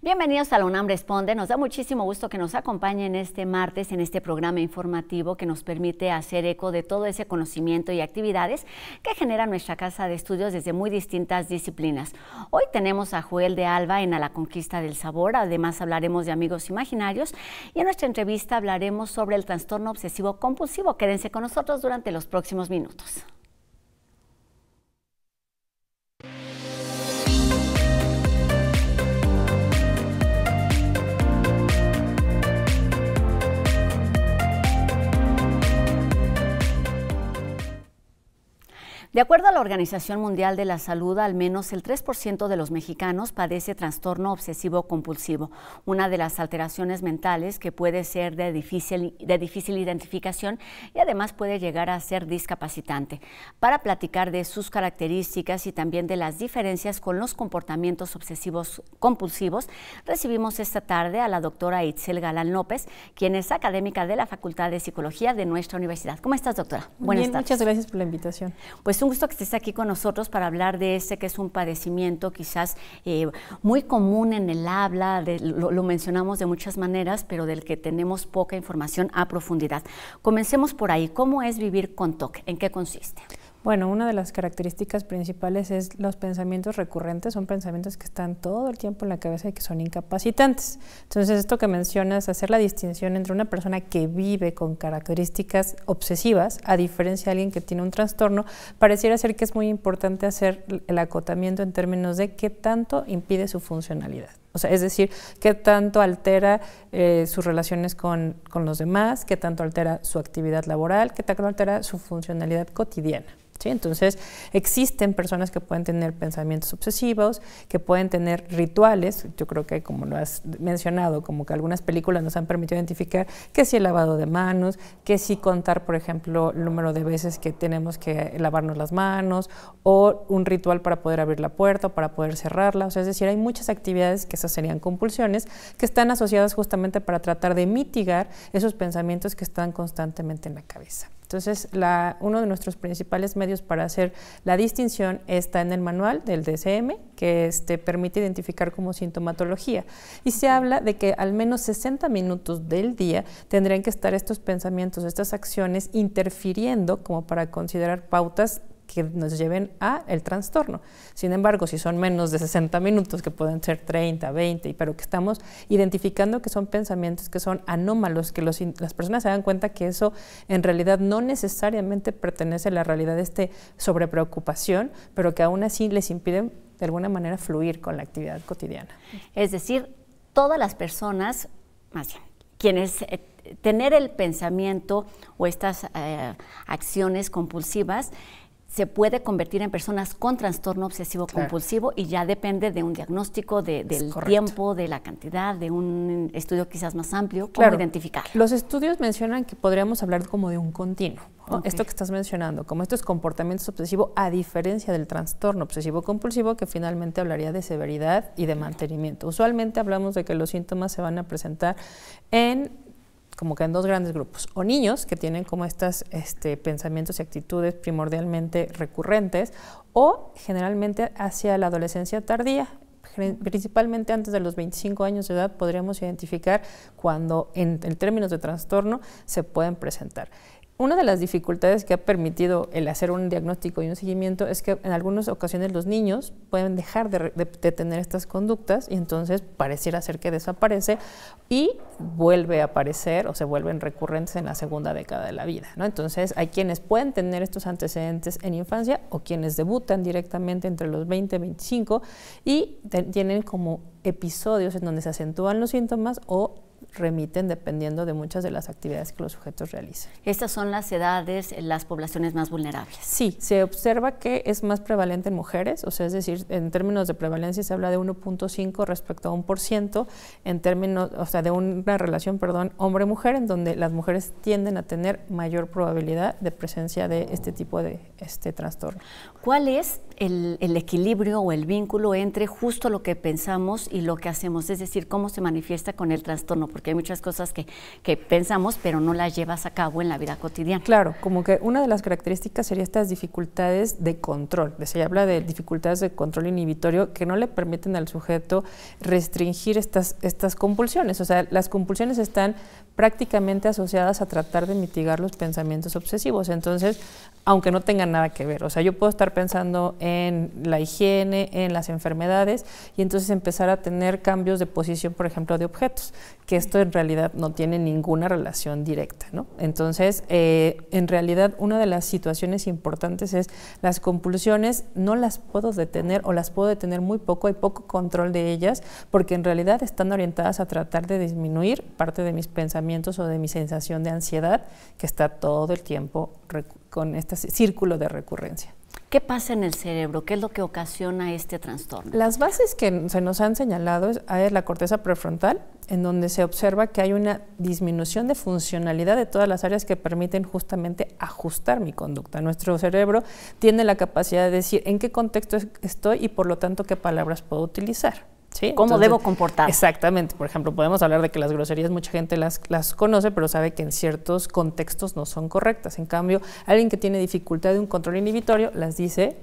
Bienvenidos a la UNAM Responde. Nos da muchísimo gusto que nos acompañen este martes en este programa informativo que nos permite hacer eco de todo ese conocimiento y actividades que genera nuestra casa de estudios desde muy distintas disciplinas. Hoy tenemos a Joel de Alba en A la Conquista del Sabor. Además hablaremos de amigos imaginarios y en nuestra entrevista hablaremos sobre el trastorno obsesivo compulsivo. Quédense con nosotros durante los próximos minutos. De acuerdo a la Organización Mundial de la Salud, al menos el 3% de los mexicanos padece trastorno obsesivo compulsivo, una de las alteraciones mentales que puede ser de difícil identificación y además puede llegar a ser discapacitante. Para platicar de sus características y también de las diferencias con los comportamientos obsesivos compulsivos, recibimos esta tarde a la doctora Itzel Galán López, quien es académica de la Facultad de Psicología de nuestra universidad. ¿Cómo estás, doctora? Buenas tardes. Muchas gracias por la invitación. Pues un gusto que estés aquí con nosotros para hablar de este que es un padecimiento quizás muy común en el habla, lo mencionamos de muchas maneras, pero del que tenemos poca información a profundidad. Comencemos por ahí. ¿Cómo es vivir con TOC? ¿En qué consiste? Bueno, una de las características principales es los pensamientos recurrentes, son pensamientos que están todo el tiempo en la cabeza y que son incapacitantes. Entonces, esto que mencionas, hacer la distinción entre una persona que vive con características obsesivas, a diferencia de alguien que tiene un trastorno, pareciera ser que es muy importante hacer el acotamiento en términos de qué tanto impide su funcionalidad. O sea, es decir, qué tanto altera sus relaciones con los demás, qué tanto altera su actividad laboral, qué tanto altera su funcionalidad cotidiana. ¿Sí? Entonces, existen personas que pueden tener pensamientos obsesivos, que pueden tener rituales. Yo creo que, como lo has mencionado, como que algunas películas nos han permitido identificar que si el lavado de manos, que si contar, por ejemplo, el número de veces que tenemos que lavarnos las manos, o un ritual para poder abrir la puerta o para poder cerrarla. O sea, es decir, hay muchas actividades que esas serían compulsiones, que están asociadas justamente para tratar de mitigar esos pensamientos que están constantemente en la cabeza. Entonces, uno de nuestros principales medios para hacer la distinción está en el manual del DSM, que permite identificar como sintomatología. Y se habla de que al menos 60 minutos del día tendrían que estar estos pensamientos, estas acciones interfiriendo como para considerar pautas que nos lleven a el trastorno. Sin embargo, si son menos de 60 minutos, que pueden ser 30, 20, pero que estamos identificando que son pensamientos que son anómalos, que las personas se dan cuenta que eso en realidad no necesariamente pertenece a la realidad de sobrepreocupación, pero que aún así les impiden de alguna manera fluir con la actividad cotidiana. Es decir, todas las personas, más bien, quienes tener el pensamiento o estas acciones compulsivas, se puede convertir en personas con trastorno obsesivo compulsivo, y ya depende de un diagnóstico, del tiempo, de la cantidad, de un estudio quizás más amplio. ¿Cómo identificar? Los estudios mencionan que podríamos hablar como de un continuo. ¿No? Esto que estás mencionando, como estos comportamientos obsesivos, a diferencia del trastorno obsesivo compulsivo, que finalmente hablaría de severidad y de mantenimiento. Usualmente hablamos de que los síntomas se van a presentar como que en dos grandes grupos, o niños que tienen como estos pensamientos y actitudes primordialmente recurrentes, o generalmente hacia la adolescencia tardía, principalmente antes de los 25 años de edad podríamos identificar cuando en términos de trastorno se pueden presentar. Una de las dificultades que ha permitido el hacer un diagnóstico y un seguimiento es que en algunas ocasiones los niños pueden dejar de tener estas conductas y entonces pareciera ser que desaparece y vuelve a aparecer o se vuelven recurrentes en la segunda década de la vida, ¿no? Entonces hay quienes pueden tener estos antecedentes en infancia o quienes debutan directamente entre los 20 y 25 y tienen como episodios en donde se acentúan los síntomas o remiten dependiendo de muchas de las actividades que los sujetos realicen. Estas son las edades, las poblaciones más vulnerables. Sí, se observa que es más prevalente en mujeres, o sea, es decir, en términos de prevalencia se habla de 1.5 respecto a 1%, en términos, o sea, de una relación, hombre-mujer, en donde las mujeres tienden a tener mayor probabilidad de presencia de este tipo de trastorno. ¿Cuál es el equilibrio o el vínculo entre justo lo que pensamos y lo que hacemos? Es decir, cómo se manifiesta con el trastorno, porque porque hay muchas cosas que pensamos, pero no las llevas a cabo en la vida cotidiana. Claro, como que una de las características sería estas dificultades de control. Se habla de dificultades de control inhibitorio que no le permiten al sujeto restringir estas compulsiones. O sea, las compulsiones están prácticamente asociadas a tratar de mitigar los pensamientos obsesivos. Entonces, aunque no tengan nada que ver, o sea, yo puedo estar pensando en la higiene, en las enfermedades, y entonces empezar a tener cambios de posición, por ejemplo, de objetos, que esto en realidad no tiene ninguna relación directa, ¿no? Entonces, en realidad, una de las situaciones importantes es las compulsiones no las puedo detener o las puedo detener muy poco, hay poco control de ellas, porque en realidad están orientadas a tratar de disminuir parte de mis pensamientos o de mi sensación de ansiedad, que está todo el tiempo con este círculo de recurrencia. ¿Qué pasa en el cerebro? ¿Qué es lo que ocasiona este trastorno? Las bases que se nos han señalado es la corteza prefrontal, en donde se observa que hay una disminución de funcionalidad de todas las áreas que permiten justamente ajustar mi conducta. Nuestro cerebro tiene la capacidad de decir en qué contexto estoy y por lo tanto qué palabras puedo utilizar. ¿Sí? ¿Cómo Entonces, debo comportar? Exactamente. Por ejemplo, podemos hablar de que las groserías mucha gente las conoce, pero sabe que en ciertos contextos no son correctas. En cambio, alguien que tiene dificultad de un control inhibitorio las dice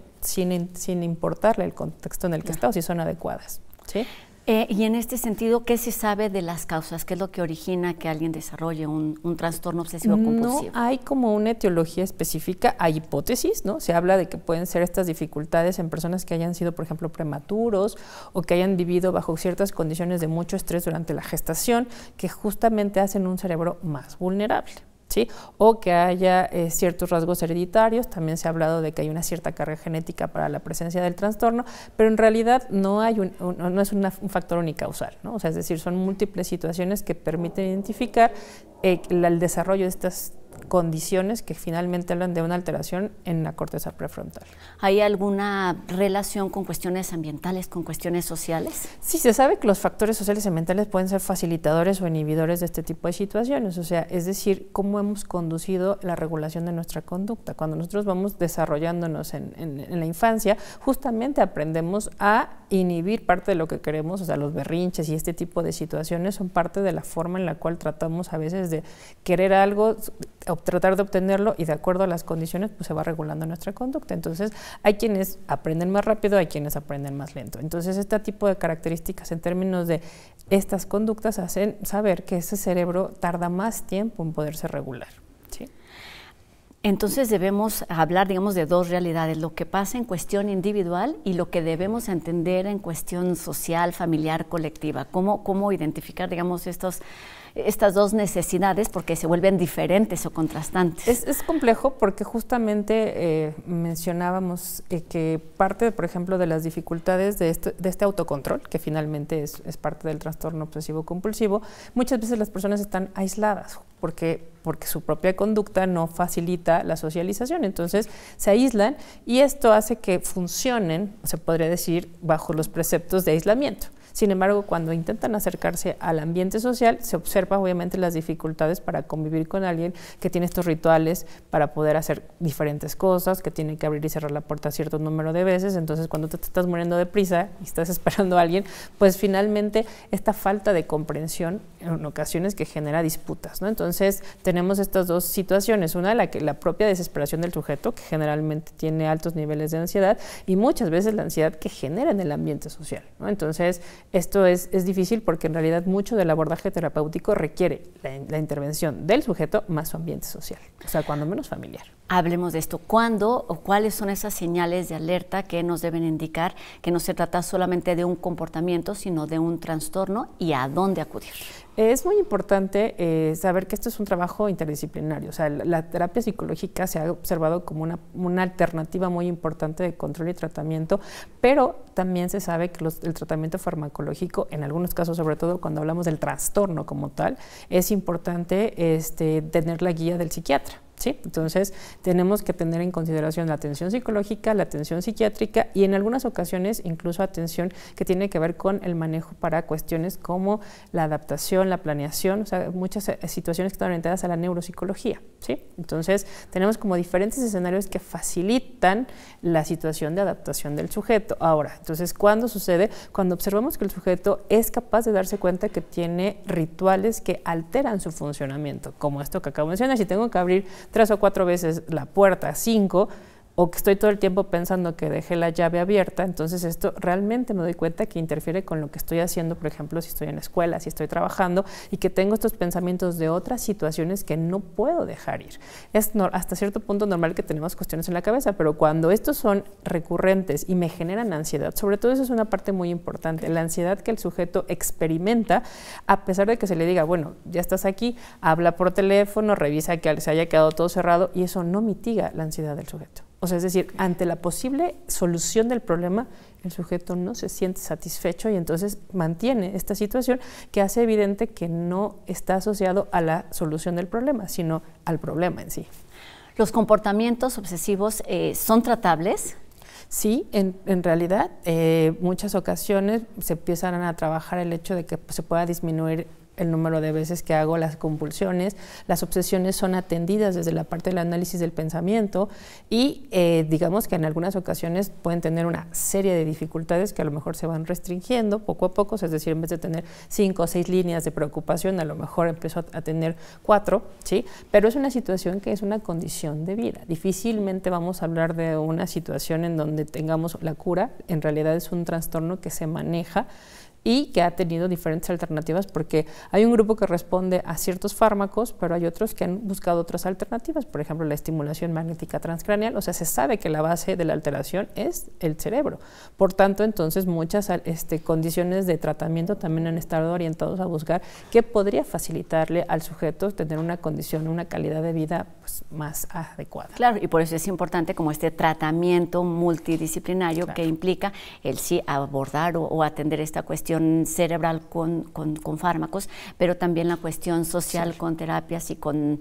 sin importarle el contexto en el que está o si son adecuadas. ¿Sí? Y en este sentido, ¿qué se sabe de las causas? ¿Qué es lo que origina que alguien desarrolle un trastorno obsesivo-compulsivo? No hay como una etiología específica, hay hipótesis, ¿no? Se habla de que pueden ser estas dificultades en personas que hayan sido, por ejemplo, prematuros o que hayan vivido bajo ciertas condiciones de mucho estrés durante la gestación, que justamente hacen un cerebro más vulnerable. ¿Sí? O que haya ciertos rasgos hereditarios, también se ha hablado de que hay una cierta carga genética para la presencia del trastorno, pero en realidad no hay no es un factor unicausal, ¿no? O sea, es decir, son múltiples situaciones que permiten identificar el desarrollo de estas condiciones que finalmente hablan de una alteración en la corteza prefrontal. ¿Hay alguna relación con cuestiones ambientales, con cuestiones sociales? Sí, se sabe que los factores sociales y ambientales pueden ser facilitadores o inhibidores de este tipo de situaciones, o sea, es decir, cómo hemos conducido la regulación de nuestra conducta. Cuando nosotros vamos desarrollándonos en la infancia, justamente aprendemos a inhibir parte de lo que queremos, o sea, los berrinches y este tipo de situaciones son parte de la forma en la cual tratamos a veces de querer algo, tratar de obtenerlo y de acuerdo a las condiciones pues se va regulando nuestra conducta. Entonces hay quienes aprenden más rápido, hay quienes aprenden más lento. Entonces este tipo de características en términos de estas conductas hacen saber que ese cerebro tarda más tiempo en poderse regular. ¿Sí? Entonces debemos hablar, digamos, de dos realidades, lo que pasa en cuestión individual y lo que debemos entender en cuestión social, familiar, colectiva. ¿Cómo identificar, digamos, estas dos necesidades porque se vuelven diferentes o contrastantes? Es complejo porque justamente mencionábamos que parte, por ejemplo, de las dificultades de este autocontrol, que finalmente es parte del trastorno obsesivo-compulsivo, muchas veces las personas están aisladas porque su propia conducta no facilita la socialización, entonces se aíslan y esto hace que funcionen, se podría decir, bajo los preceptos de aislamiento. Sin embargo, cuando intentan acercarse al ambiente social, se observa obviamente las dificultades para convivir con alguien que tiene estos rituales para poder hacer diferentes cosas, que tiene que abrir y cerrar la puerta cierto número de veces. Entonces, cuando te estás muriendo de prisa y estás esperando a alguien, pues finalmente esta falta de comprensión en ocasiones que genera disputas, ¿no? Entonces, tenemos estas dos situaciones. Una, la propia desesperación del sujeto, que generalmente tiene altos niveles de ansiedad, y muchas veces la ansiedad que genera en el ambiente social, ¿no? Entonces, esto es difícil porque en realidad mucho del abordaje terapéutico requiere la intervención del sujeto más su ambiente social, o sea, cuando menos familiar. Hablemos de esto. ¿Cuándo o cuáles son esas señales de alerta que nos deben indicar que no se trata solamente de un comportamiento, sino de un trastorno y a dónde acudir? Es muy importante saber que esto es un trabajo interdisciplinario. O sea, la terapia psicológica se ha observado como una alternativa muy importante de control y tratamiento, pero también se sabe que el tratamiento farmacológico, en algunos casos, sobre todo cuando hablamos del trastorno como tal, es importante tener la guía del psiquiatra. ¿sí? Entonces, tenemos que tener en consideración la atención psicológica, la atención psiquiátrica y en algunas ocasiones incluso atención que tiene que ver con el manejo para cuestiones como la adaptación, la planeación, o sea, muchas situaciones que están orientadas a la neuropsicología, ¿sí? Entonces, tenemos como diferentes escenarios que facilitan la situación de adaptación del sujeto. Ahora, entonces, ¿cuándo sucede? Cuando observamos que el sujeto es capaz de darse cuenta que tiene rituales que alteran su funcionamiento, como esto que acabo de mencionar. Si tengo que abrir 3 o 4 veces la puerta, 5, o que estoy todo el tiempo pensando que dejé la llave abierta, entonces esto realmente me doy cuenta que interfiere con lo que estoy haciendo, por ejemplo, si estoy en la escuela, si estoy trabajando, y que tengo estos pensamientos de otras situaciones que no puedo dejar ir. Es hasta cierto punto normal que tenemos cuestiones en la cabeza, pero cuando estos son recurrentes y me generan ansiedad, sobre todo eso es una parte muy importante, la ansiedad que el sujeto experimenta, a pesar de que se le diga, bueno, ya estás aquí, habla por teléfono, revisa que se haya quedado todo cerrado, y eso no mitiga la ansiedad del sujeto. O sea, es decir, ante la posible solución del problema, el sujeto no se siente satisfecho y entonces mantiene esta situación que hace evidente que no está asociado a la solución del problema, sino al problema en sí. ¿Los comportamientos obsesivos son tratables? Sí, en realidad, muchas ocasiones se empiezan a trabajar el hecho de que se pueda disminuir el número de veces que hago las compulsiones. Las obsesiones son atendidas desde la parte del análisis del pensamiento y digamos que en algunas ocasiones pueden tener una serie de dificultades que a lo mejor se van restringiendo poco a poco, es decir, en vez de tener 5 o 6 líneas de preocupación, a lo mejor empiezo a tener 4, ¿sí? Pero es una situación que es una condición de vida. Difícilmente vamos a hablar de una situación en donde tengamos la cura, en realidad es un trastorno que se maneja y que ha tenido diferentes alternativas porque hay un grupo que responde a ciertos fármacos, pero hay otros que han buscado otras alternativas, por ejemplo, la estimulación magnética transcranial, o sea, se sabe que la base de la alteración es el cerebro. Por tanto, entonces, muchas condiciones de tratamiento también han estado orientados a buscar qué podría facilitarle al sujeto tener una condición, una calidad de vida pues, más adecuada. Claro, y por eso es importante como este tratamiento multidisciplinario que implica el sí abordar o atender esta cuestión cerebral con fármacos, pero también la cuestión social con terapias y con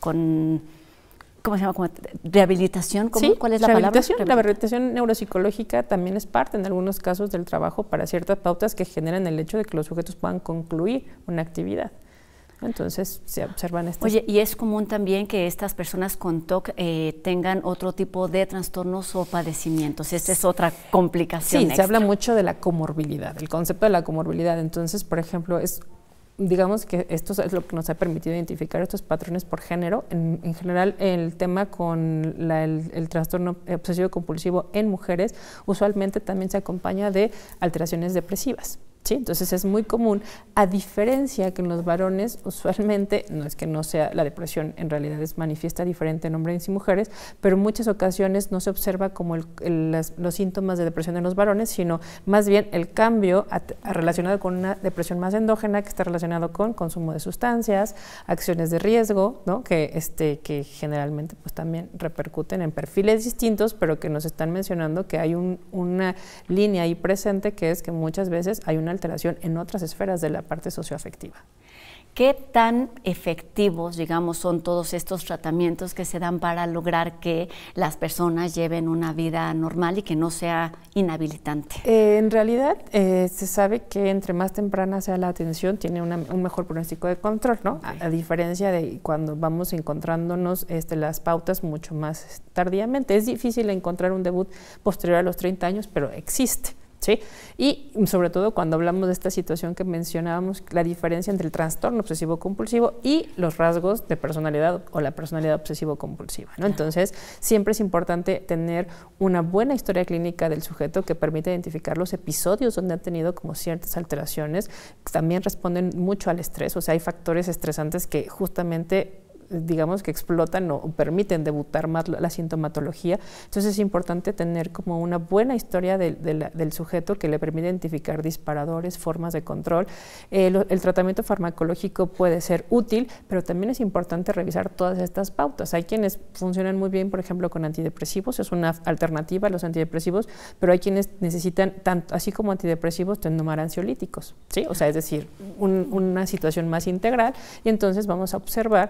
¿cómo se llama? Como rehabilitación. Sí, ¿cuál es la palabra? La rehabilitación neuropsicológica también es parte en algunos casos del trabajo para ciertas pautas que generan el hecho de que los sujetos puedan concluir una actividad. Entonces se observan estas. Oye, y es común también que estas personas con TOC tengan otro tipo de trastornos o padecimientos. Esta es otra complicación. Sí, extra. Se habla mucho de la comorbilidad, el concepto de la comorbilidad. Entonces, por ejemplo, digamos que esto es lo que nos ha permitido identificar estos patrones por género. En general, el tema con el trastorno obsesivo compulsivo en mujeres usualmente también se acompaña de alteraciones depresivas. ¿Sí? Entonces es muy común, a diferencia que en los varones usualmente, no es que no sea la depresión, en realidad es manifiesta diferente en hombres y mujeres, pero en muchas ocasiones no se observa como los síntomas de depresión en los varones, sino más bien el cambio relacionado con una depresión más endógena que está relacionado con consumo de sustancias, acciones de riesgo, ¿no? que generalmente pues, también repercuten en perfiles distintos, pero que nos están mencionando que hay una línea ahí presente que es que muchas veces hay una alteración en otras esferas de la parte socioafectiva. ¿Qué tan efectivos, digamos, son todos estos tratamientos que se dan para lograr que las personas lleven una vida normal y que no sea inhabilitante? En realidad, se sabe que entre más temprana sea la atención, tiene un mejor pronóstico de control, ¿no? A diferencia de cuando vamos encontrándonos las pautas mucho más tardíamente. Es difícil encontrar un debut posterior a los 30 años, pero existe. ¿Sí? Y sobre todo cuando hablamos de esta situación que mencionábamos, la diferencia entre el trastorno obsesivo compulsivo y los rasgos de personalidad o la personalidad obsesivo compulsiva, ¿no? Entonces, siempre es importante tener una buena historia clínica del sujeto que permite identificar los episodios donde ha tenido como ciertas alteraciones. También responden mucho al estrés, o sea, hay factores estresantes que justamente digamos que explotan o permiten debutar más la sintomatología. Entonces es importante tener como una buena historia del sujeto que le permite identificar disparadores, formas de control. El tratamiento farmacológico puede ser útil, pero también es importante revisar todas estas pautas. Hay quienes funcionan muy bien, por ejemplo, con antidepresivos, es una alternativa a los antidepresivos, pero hay quienes necesitan, tanto así como antidepresivos, tomar ansiolíticos, ¿sí? O sea, es decir, una situación más integral, y entonces vamos a observar y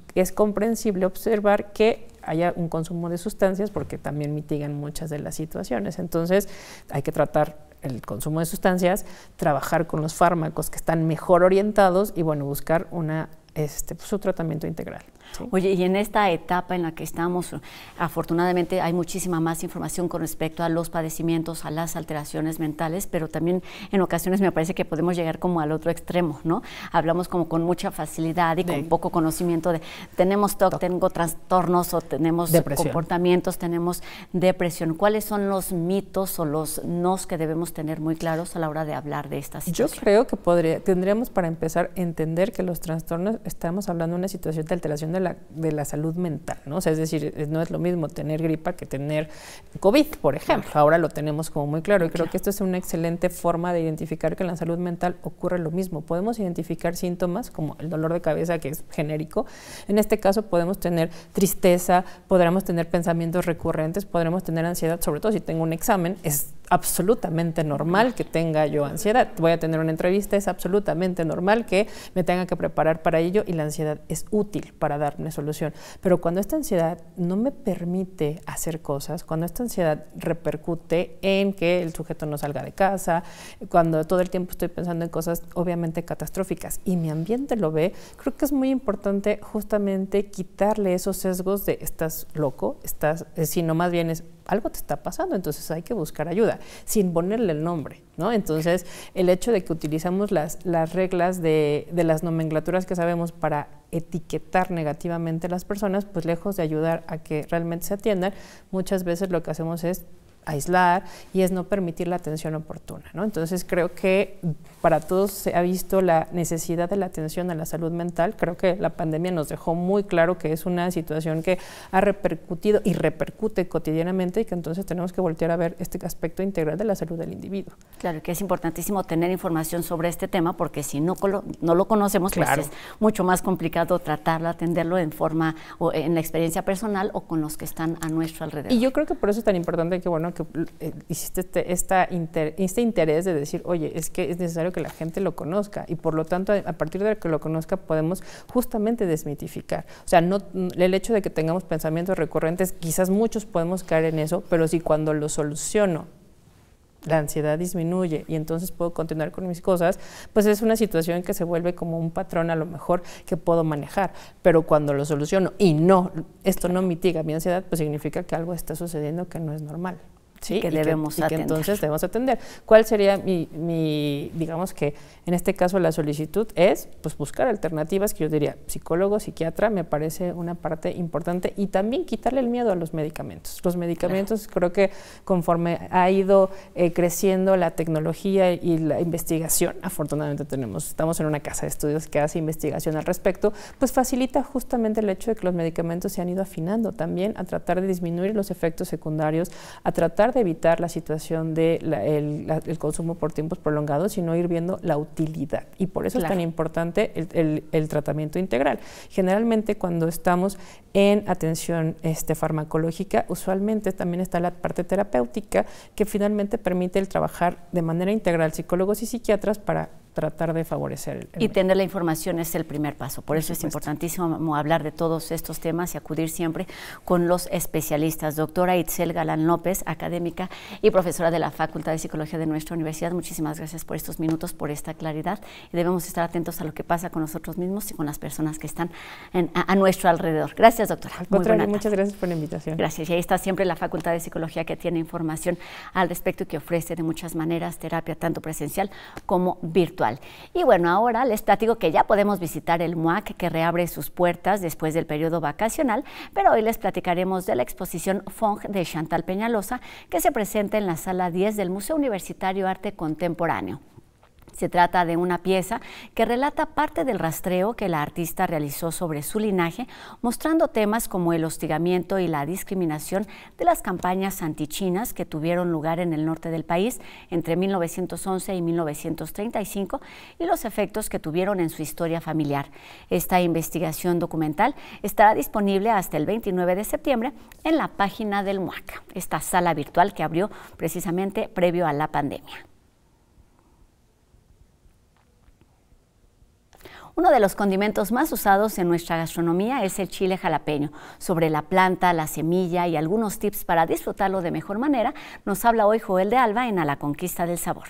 es comprensible observar que haya un consumo de sustancias porque también mitigan muchas de las situaciones. Entonces, hay que tratar el consumo de sustancias, trabajar con los fármacos que están mejor orientados y, bueno, buscar su tratamiento integral. ¿Sí? Oye, y en esta etapa en la que estamos, afortunadamente hay muchísima más información con respecto a los padecimientos, a las alteraciones mentales, pero también en ocasiones me parece que podemos llegar como al otro extremo, ¿no? Hablamos como con mucha facilidad y con poco conocimiento de tenemos TOC, tengo trastornos o tenemos comportamientos, tenemos depresión. ¿Cuáles son los mitos o los nos que debemos tener muy claros a la hora de hablar de esta situación? Yo creo que tendríamos para empezar a entender que los trastornos, estamos hablando de una situación de alteración de la salud mental, ¿no? O sea, es decir, no es lo mismo tener gripa que tener COVID, por ejemplo. Ahora lo tenemos como muy claro y creo que esto es una excelente forma de identificar que en la salud mental ocurre lo mismo. Podemos identificar síntomas como el dolor de cabeza, que es genérico. En este caso podemos tener tristeza, podremos tener pensamientos recurrentes, podremos tener ansiedad, sobre todo si tengo un examen, es absolutamente normal que tenga yo ansiedad. Voy a tener una entrevista, es absolutamente normal que me tenga que preparar para ello y la ansiedad es útil para darme solución. Pero cuando esta ansiedad no me permite hacer cosas, cuando esta ansiedad repercute en que el sujeto no salga de casa, cuando todo el tiempo estoy pensando en cosas obviamente catastróficas y mi ambiente lo ve, creo que es muy importante justamente quitarle esos sesgos de estás loco, sino más bien es algo te está pasando, entonces hay que buscar ayuda, sin ponerle el nombre, ¿no? Entonces, el hecho de que utilizamos las reglas de las nomenclaturas que sabemos para etiquetar negativamente a las personas, pues lejos de ayudar a que realmente se atiendan, muchas veces lo que hacemos es aislar y es no permitir la atención oportuna, ¿no? Entonces creo que para todos se ha visto la necesidad de la atención a la salud mental. Creo que la pandemia nos dejó muy claro que es una situación que ha repercutido y repercute cotidianamente y que entonces tenemos que voltear a ver este aspecto integral de la salud del individuo. Claro, que es importantísimo tener información sobre este tema porque si no lo conocemos, pues es mucho más complicado tratarlo, atenderlo en forma o en la experiencia personal o con los que están a nuestro alrededor. Y yo creo que por eso es tan importante que, bueno, que hiciste este interés de decir, oye, es que es necesario que la gente lo conozca y por lo tanto a partir de que lo conozca podemos justamente desmitificar. O sea, no el hecho de que tengamos pensamientos recurrentes, quizás muchos podemos caer en eso, pero si cuando lo soluciono la ansiedad disminuye y entonces puedo continuar con mis cosas, pues es una situación que se vuelve como un patrón a lo mejor que puedo manejar, pero cuando lo soluciono y esto no mitiga mi ansiedad, pues significa que algo está sucediendo que no es normal. Sí, que debemos atender. Que entonces debemos atender. ¿Cuál sería digamos que en este caso la solicitud es pues buscar alternativas que yo diría psicólogo, psiquiatra, me parece una parte importante y también quitarle el miedo a los medicamentos. Los medicamentos creo que conforme ha ido creciendo la tecnología y la investigación, afortunadamente estamos en una casa de estudios que hace investigación al respecto, pues facilita justamente el hecho de que los medicamentos se han ido afinando también a tratar de disminuir los efectos secundarios, a tratar de evitar la situación de el consumo por tiempos prolongados, sino ir viendo la utilidad. Y por eso es tan importante el tratamiento integral. Generalmente cuando estamos en atención farmacológica, usualmente también está la parte terapéutica que finalmente permite el trabajar de manera integral psicólogos y psiquiatras para tratar de favorecer y tener la información es el primer paso. Por eso es importantísimo hablar de todos estos temas y acudir siempre con los especialistas. Doctora Itzel Galán López, académica y profesora de la Facultad de Psicología de nuestra universidad, muchísimas gracias por estos minutos, por esta claridad y debemos estar atentos a lo que pasa con nosotros mismos y con las personas que están a nuestro alrededor. Gracias, doctora. Al contrario, muchas gracias por la invitación. Gracias. Y ahí está siempre la Facultad de Psicología que tiene información al respecto y que ofrece de muchas maneras terapia tanto presencial como virtual. Y bueno, ahora les platico que ya podemos visitar el MUAC que reabre sus puertas después del periodo vacacional, pero hoy les platicaremos de la exposición Fong de Chantal Peñalosa que se presenta en la sala 10 del Museo Universitario Arte Contemporáneo. Se trata de una pieza que relata parte del rastreo que la artista realizó sobre su linaje, mostrando temas como el hostigamiento y la discriminación de las campañas antichinas que tuvieron lugar en el norte del país entre 1911 y 1935 y los efectos que tuvieron en su historia familiar. Esta investigación documental estará disponible hasta el 29 de septiembre en la página del MUAC, esta sala virtual que abrió precisamente previo a la pandemia. Uno de los condimentos más usados en nuestra gastronomía es el chile jalapeño. Sobre la planta, la semilla y algunos tips para disfrutarlo de mejor manera, nos habla hoy Joel de Alba en A la Conquista del Sabor.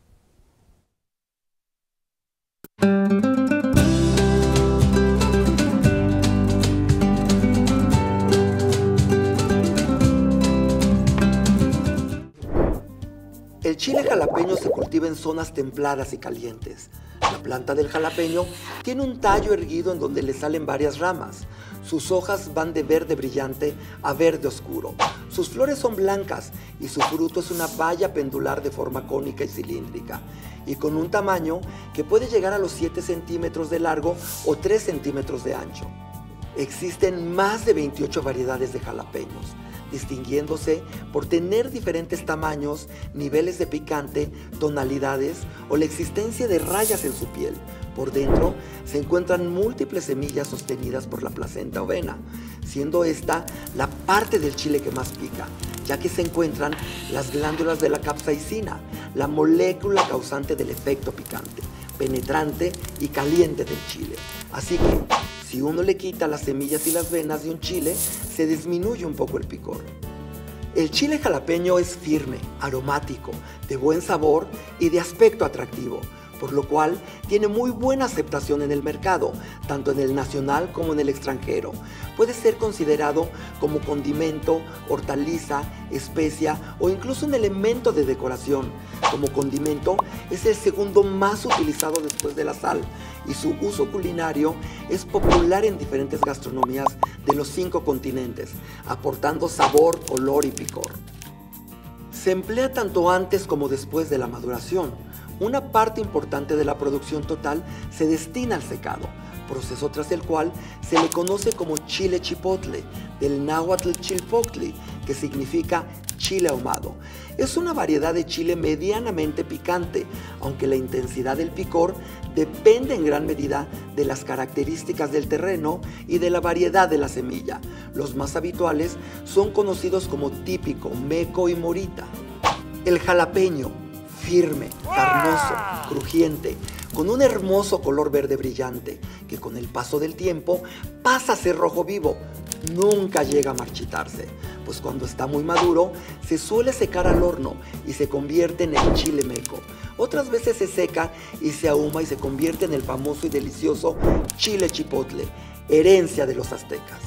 El chile jalapeño se cultiva en zonas templadas y calientes. La planta del jalapeño tiene un tallo erguido en donde le salen varias ramas. Sus hojas van de verde brillante a verde oscuro. Sus flores son blancas y su fruto es una baya pendular de forma cónica y cilíndrica, y con un tamaño que puede llegar a los 7 centímetros de largo o 3 centímetros de ancho. Existen más de 28 variedades de jalapeños, distinguiéndose por tener diferentes tamaños, niveles de picante, tonalidades o la existencia de rayas en su piel. Por dentro se encuentran múltiples semillas sostenidas por la placenta o vena, siendo esta la parte del chile que más pica, ya que se encuentran las glándulas de la capsaicina, la molécula causante del efecto picante, penetrante y caliente del chile. Así que, si uno le quita las semillas y las venas de un chile, se disminuye un poco el picor. El chile jalapeño es firme, aromático, de buen sabor y de aspecto atractivo, por lo cual tiene muy buena aceptación en el mercado, tanto en el nacional como en el extranjero. Puede ser considerado como condimento, hortaliza, especia o incluso un elemento de decoración. Como condimento es el segundo más utilizado después de la sal, y su uso culinario es popular en diferentes gastronomías de los 5 continentes, aportando sabor, color y picor. Se emplea tanto antes como después de la maduración. Una parte importante de la producción total se destina al secado, proceso tras el cual se le conoce como chile chipotle, del náhuatl chilpoctli, que significa chile ahumado. Es una variedad de chile medianamente picante, aunque la intensidad del picor depende en gran medida de las características del terreno y de la variedad de la semilla. Los más habituales son conocidos como típico, meco y morita. El jalapeño, firme, carnoso, crujiente, con un hermoso color verde brillante, que con el paso del tiempo pasa a ser rojo vivo. Nunca llega a marchitarse, pues cuando está muy maduro se suele secar al horno y se convierte en el chile meco. Otras veces se seca y se ahuma y se convierte en el famoso y delicioso chile chipotle, herencia de los aztecas.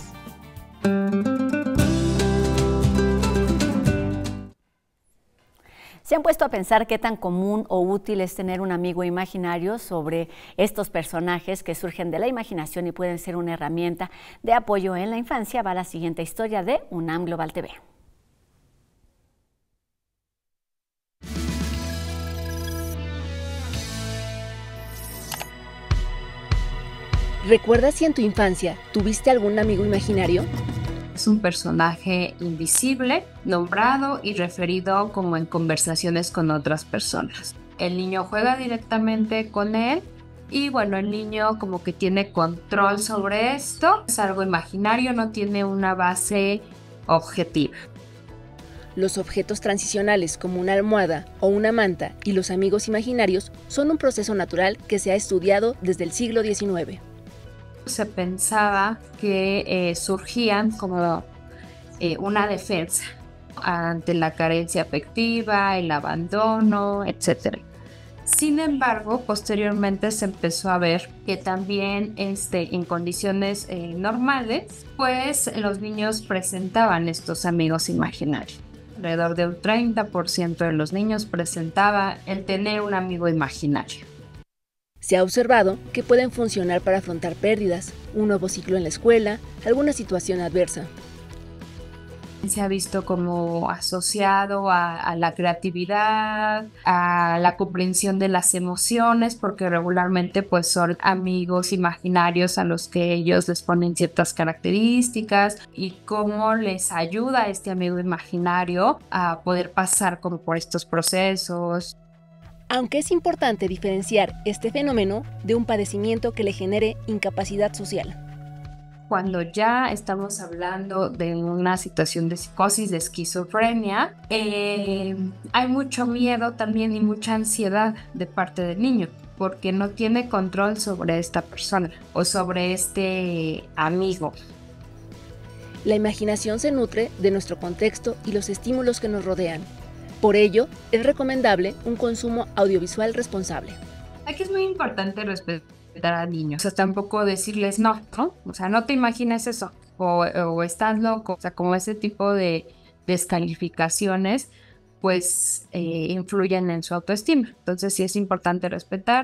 ¿Se han puesto a pensar qué tan común o útil es tener un amigo imaginario? Sobre estos personajes que surgen de la imaginación y pueden ser una herramienta de apoyo en la infancia, va la siguiente historia de UNAM Global TV. ¿Recuerdas si en tu infancia tuviste algún amigo imaginario? Es un personaje invisible, nombrado y referido como en conversaciones con otras personas. El niño juega directamente con él y bueno, el niño como que tiene control sobre esto. Es algo imaginario, no tiene una base objetiva. Los objetos transicionales como una almohada o una manta y los amigos imaginarios son un proceso natural que se ha estudiado desde el siglo XIX. Se pensaba que surgían como una defensa ante la carencia afectiva, el abandono, etc. Sin embargo, posteriormente se empezó a ver que también en condiciones normales, pues los niños presentaban estos amigos imaginarios. Alrededor de un 30% de los niños presentaba el tener un amigo imaginario. Se ha observado que pueden funcionar para afrontar pérdidas, un nuevo ciclo en la escuela, alguna situación adversa. Se ha visto como asociado a la creatividad, a la comprensión de las emociones, porque regularmente pues son amigos imaginarios a los que ellos les ponen ciertas características y cómo les ayuda a este amigo imaginario a poder pasar como por estos procesos. Aunque es importante diferenciar este fenómeno de un padecimiento que le genere incapacidad social. Cuando ya estamos hablando de una situación de psicosis, de esquizofrenia, hay mucho miedo también y mucha ansiedad de parte del niño. porque no tiene control sobre esta persona o sobre este amigo. La imaginación se nutre de nuestro contexto y los estímulos que nos rodean. Por ello, es recomendable un consumo audiovisual responsable. Aquí es muy importante respetar a niños, o sea, tampoco decirles no, o sea, no te imagines eso, o estás loco, o sea, como ese tipo de descalificaciones, pues influyen en su autoestima. Entonces sí es importante respetar.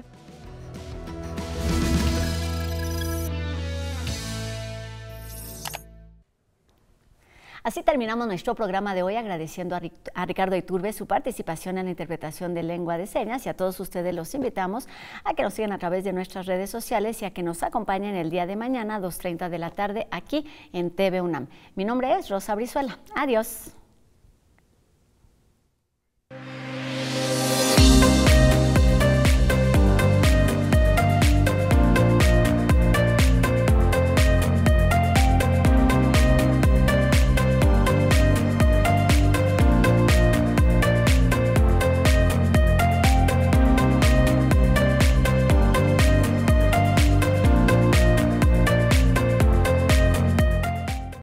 Así terminamos nuestro programa de hoy, agradeciendo a Ricardo Iturbe su participación en la interpretación de lengua de señas, y a todos ustedes los invitamos a que nos sigan a través de nuestras redes sociales y a que nos acompañen el día de mañana a 2:30 de la tarde aquí en TV UNAM. Mi nombre es Rosa Brizuela. Adiós.